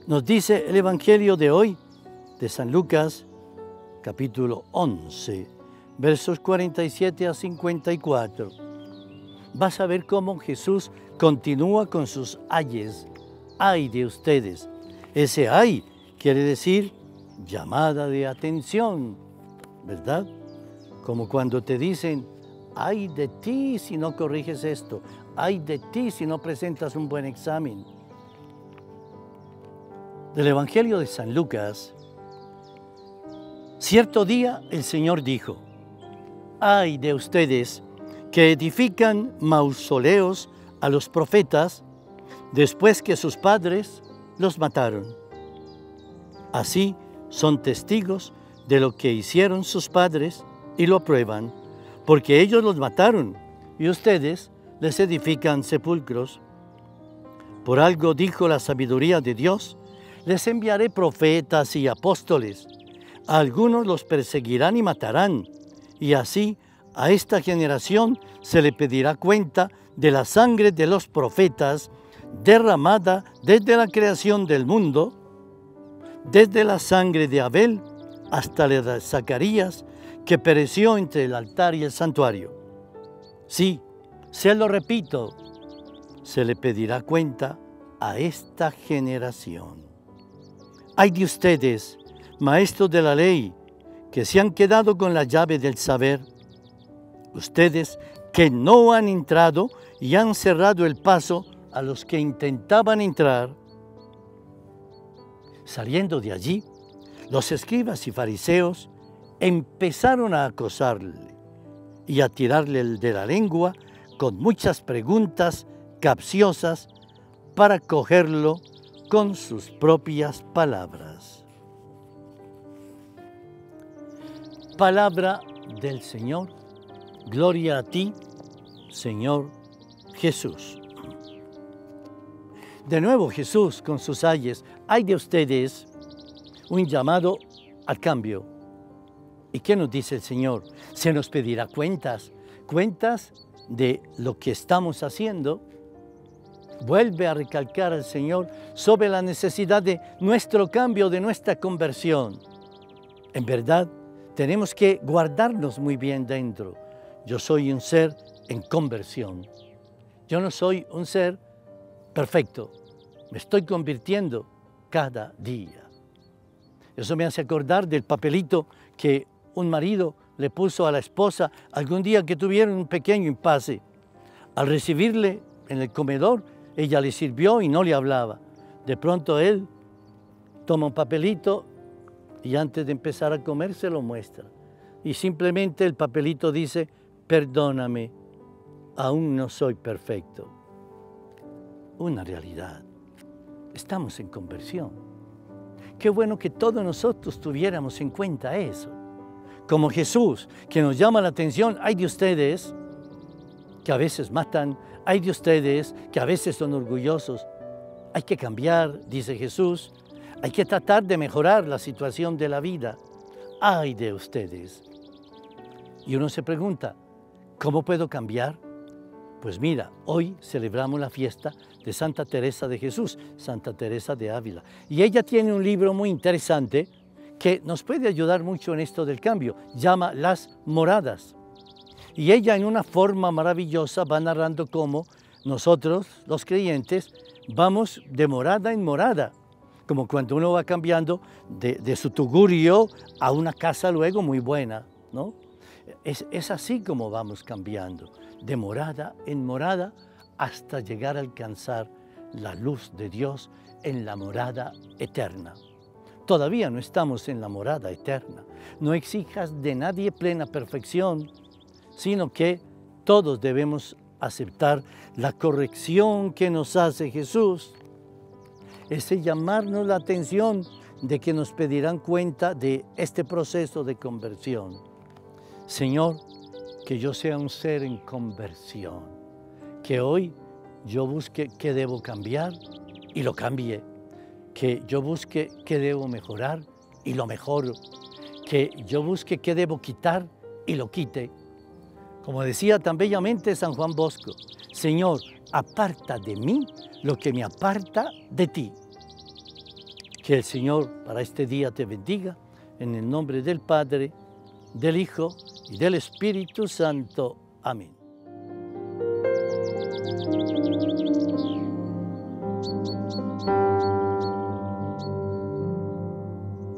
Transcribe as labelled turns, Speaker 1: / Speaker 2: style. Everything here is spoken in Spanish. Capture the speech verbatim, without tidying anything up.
Speaker 1: Nos dice el Evangelio de hoy, de San Lucas, capítulo once, versos cuarenta y siete a cincuenta y cuatro. Vas a ver cómo Jesús continúa con sus ayes. Ay de ustedes. Ese ay quiere decir llamada de atención, ¿verdad? Como cuando te dicen, ay de ti si no corriges esto, ay de ti si no presentas un buen examen. Del Evangelio de San Lucas, cierto día el Señor dijo, ay de ustedes que edifican mausoleos a los profetas después que sus padres los mataron. Así son testigos de lo que hicieron sus padres y lo prueban, porque ellos los mataron y ustedes les edifican sepulcros. Por algo dijo la sabiduría de Dios, les enviaré profetas y apóstoles. A algunos los perseguirán y matarán, y así a esta generación se le pedirá cuenta de la sangre de los profetas derramada desde la creación del mundo, desde la sangre de Abel hasta la de Zacarías, que pereció entre el altar y el santuario. Sí, se lo repito, se le pedirá cuenta a esta generación. Ay de ustedes, maestros de la ley, que se han quedado con la llave del saber. Ustedes que no han entrado y han cerrado el paso a los que intentaban entrar. Saliendo de allí, los escribas y fariseos empezaron a acosarle y a tirarle de la lengua con muchas preguntas capciosas para cogerlo con sus propias palabras. Palabra del Señor. Gloria a ti, Señor Jesús. De nuevo Jesús con sus ayes, ay de ustedes, un llamado al cambio. ¿Y qué nos dice el Señor? Se nos pedirá cuentas, cuentas de lo que estamos haciendo. Vuelve a recalcar al Señor sobre la necesidad de nuestro cambio, de nuestra conversión. En verdad, tenemos que guardarnos muy bien dentro. Yo soy un ser en conversión. Yo no soy un ser perfecto. Me estoy convirtiendo cada día. Eso me hace acordar del papelito que un marido le puso a la esposa algún día que tuvieron un pequeño impasse. Al recibirle en el comedor, ella le sirvió y no le hablaba. De pronto él toma un papelito y antes de empezar a comer se lo muestra. Y simplemente el papelito dice, perdóname, aún no soy perfecto. Una realidad. Estamos en conversión. Qué bueno que todos nosotros tuviéramos en cuenta eso. Como Jesús, que nos llama la atención, hay de ustedes que a veces matan, hay de ustedes que a veces son orgullosos. Hay que cambiar, dice Jesús, hay que tratar de mejorar la situación de la vida. Ay de ustedes. Y uno se pregunta, ¿cómo puedo cambiar? Pues mira, hoy celebramos la fiesta de Santa Teresa de Jesús, Santa Teresa de Ávila. Y ella tiene un libro muy interesante que nos puede ayudar mucho en esto del cambio. Llama Las Moradas. Y ella en una forma maravillosa va narrando cómo nosotros, los creyentes, vamos de morada en morada. Como cuando uno va cambiando de, de su tugurio a una casa luego muy buena, ¿no? Es, es así como vamos cambiando, de morada en morada hasta llegar a alcanzar la luz de Dios en la morada eterna. Todavía no estamos en la morada eterna. No exijas de nadie plena perfección, sino que todos debemos aceptar la corrección que nos hace Jesús. Ese llamarnos la atención de que nos pedirán cuenta de este proceso de conversión. Señor, que yo sea un ser en conversión, que hoy yo busque qué debo cambiar y lo cambie, que yo busque qué debo mejorar y lo mejoro, que yo busque qué debo quitar y lo quite. Como decía tan bellamente San Juan Bosco, Señor, aparta de mí lo que me aparta de ti. Que el Señor para este día te bendiga, en el nombre del Padre, del Hijo y del Espíritu Santo. Amén.